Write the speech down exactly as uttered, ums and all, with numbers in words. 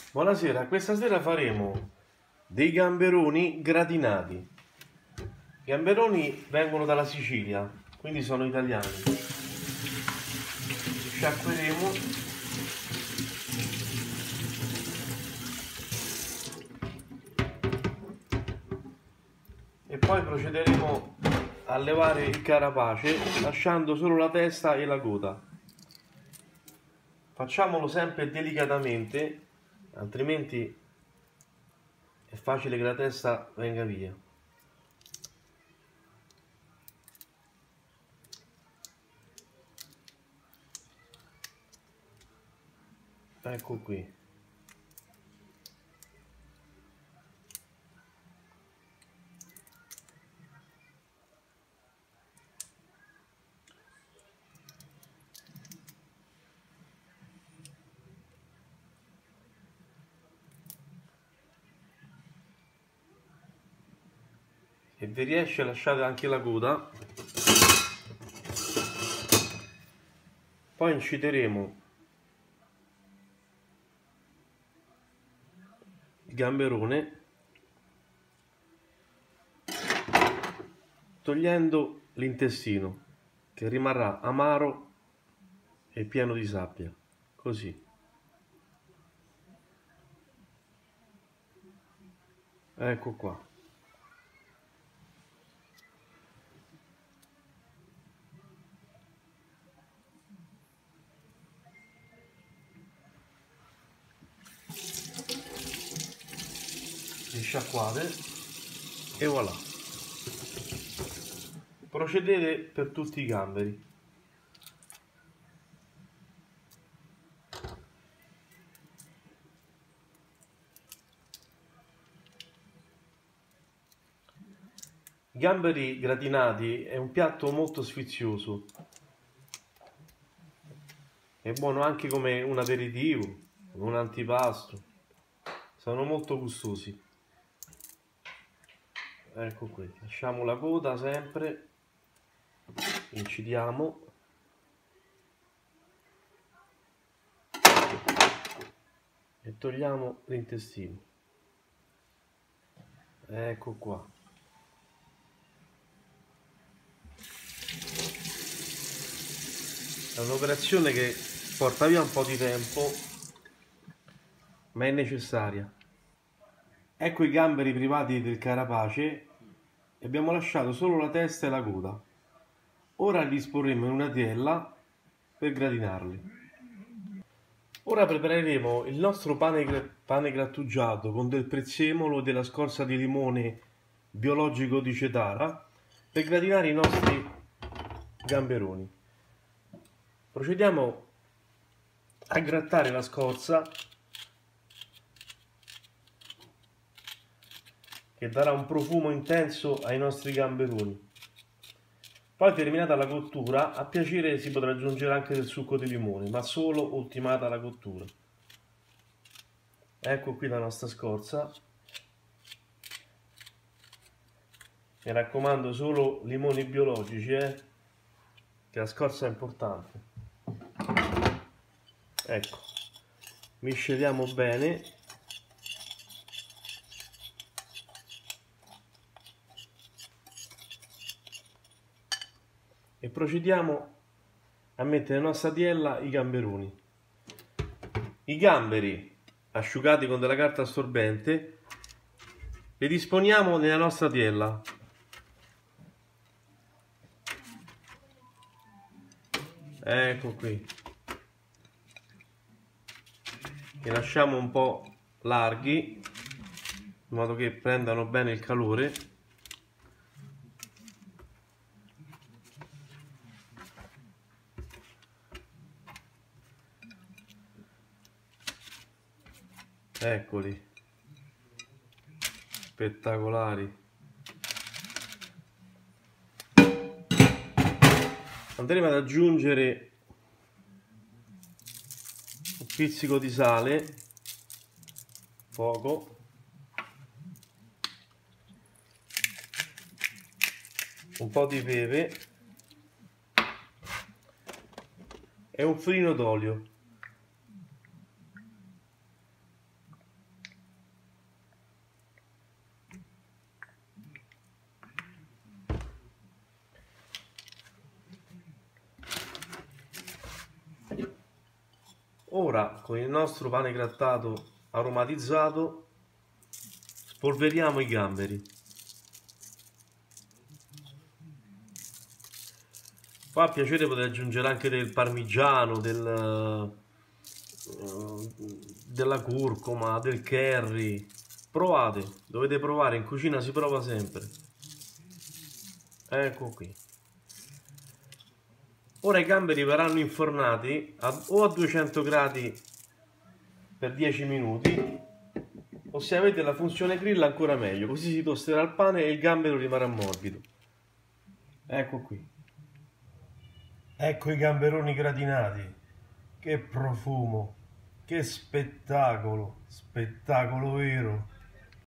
Buonasera, questa sera faremo dei gamberoni gratinati. I gamberoni vengono dalla Sicilia, quindi sono italiani. Sciacqueremo e poi procederemo a levare il carapace lasciando solo la testa e la coda. Facciamolo sempre delicatamente, altrimenti è facile che la testa venga via. Ecco qui. Se vi riesce lasciate anche la coda. Poi incideremo il gamberone togliendo l'intestino, che rimarrà amaro e pieno di sabbia, così. Ecco qua. Li sciacquate e voilà. Procedete per tutti i gamberi. I gamberi gratinati è un piatto molto sfizioso. È buono anche come un aperitivo, un antipasto. Sono molto gustosi. Ecco qui, lasciamo la coda sempre, incidiamo e togliamo l'intestino. Ecco qua. È un'operazione che porta via un po' di tempo, ma è necessaria. Ecco i gamberi privati del carapace e abbiamo lasciato solo la testa e la coda. Ora li disporremo in una tiella per gratinarli. Ora prepareremo il nostro pane, pane grattugiato con del prezzemolo e della scorza di limone biologico di Cetara per gratinare i nostri gamberoni. Procediamo a grattare la scorza, che darà un profumo intenso ai nostri gamberoni. Poi, terminata la cottura, a piacere si potrà aggiungere anche del succo di limone, ma solo ultimata la cottura. Ecco qui la nostra scorza. Mi raccomando, solo limoni biologici, eh? Che la scorza è importante. Ecco, misceliamo bene. E procediamo a mettere nella nostra tiella i gamberoni. I gamberi asciugati con della carta assorbente li disponiamo nella nostra tiella. Ecco qui. Li lasciamo un po' larghi in modo che prendano bene il calore. Eccoli, spettacolari. Andremo ad aggiungere un pizzico di sale, poco, un po' di pepe e un filino d'olio. Ora con il nostro pane grattato aromatizzato spolveriamo i gamberi. Qua a piacere potete aggiungere anche del parmigiano, del, eh, della curcuma, del curry. Provate, dovete provare, in cucina si prova sempre. Ecco qui. Ora i gamberi verranno infornati a, o a duecento gradi per dieci minuti, o se avete la funzione grill ancora meglio, così si tosterà il pane e il gambero rimarrà morbido. Ecco qui. Ecco i gamberoni gratinati. Che profumo, che spettacolo, spettacolo vero.